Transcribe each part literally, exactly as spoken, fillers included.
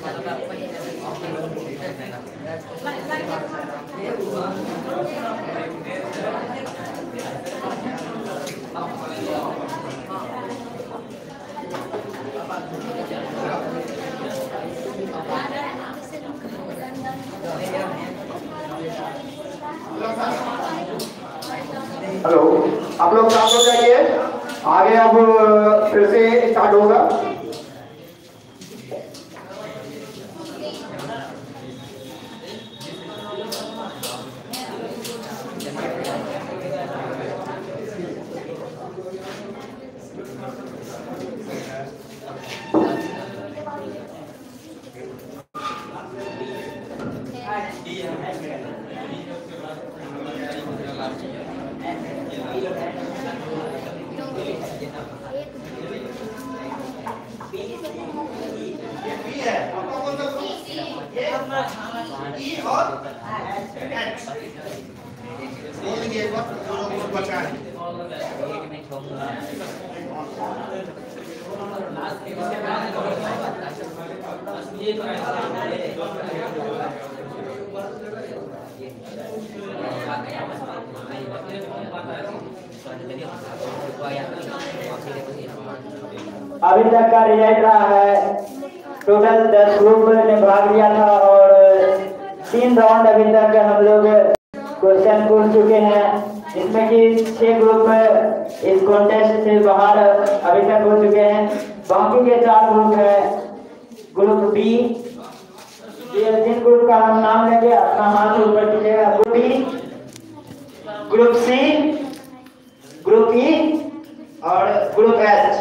Hello, आप लोग शांत हो जाइए। आगे अब फिर से स्टार्ट होगा। अभी तक का रिजल्ट रहा है, टोटल दस ग्रुप ने भाग लिया था और तीन राउंड अभी तक हम लोग क्वेश्चन पूछ चुके हैं, इसमें कि छह ग्रुप इस कॉन्टेस्ट से बाहर अभी तक हो चुके हैं। बाकी के चार ग्रुप है ग्रुप बी। ये तीन ग्रुप का हम नाम लेंगे, अपना हाथ ऊपर कीजिएगा। Group B, group C, group E और ग्रुप एच।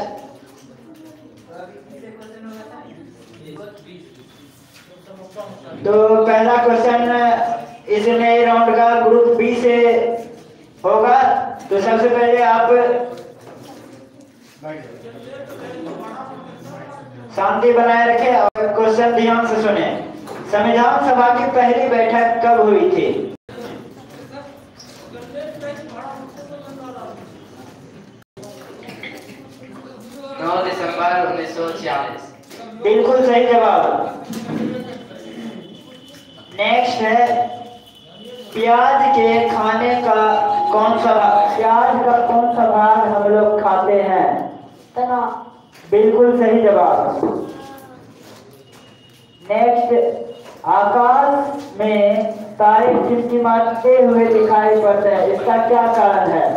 तो पहला क्वेश्चन इस नए राउंड का ग्रुप बी से होगा। तो सबसे पहले आप शांति बनाए रखें और क्वेश्चन ध्यान से सुने। संविधान सभा की पहली बैठक कब हुई थी? नौ दिसंबर उन्नीस सौ छियालीस। बिल्कुल सही जवाब। नेक्स्ट है, प्याज के खाने का कौन सा प्याज का कौन सा भाग हम लोग खाते हैं? तना। बिल्कुल सही जवाब। नेक्स्ट, आकाश में तारे टिमटिमाते हुए दिखाई पड़ते हैं, इसका क्या कारण है?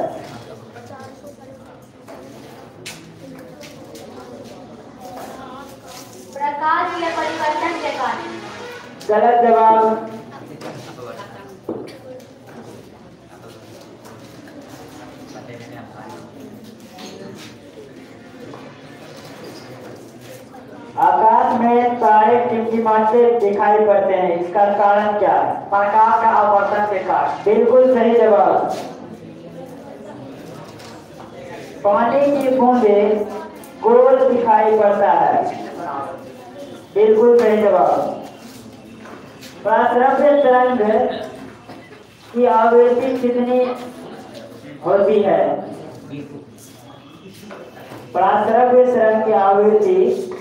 प्रकाश के परिवर्तन के कारण। गलत जवाब। आकाश में तारे टिमटिमाते दिखाई पड़ते हैं, इसका कारण क्या है? प्रकाश का आवर्तन के कारण। बिल्कुल सही जवाब। पानी की बूंदे गोल दिखाई पड़ता है। बिल्कुल सही जवाब। पराश्रव्य तरंग की आवृत्ति कितनी होती है? पराश्रव्य तरंग की आवृत्ति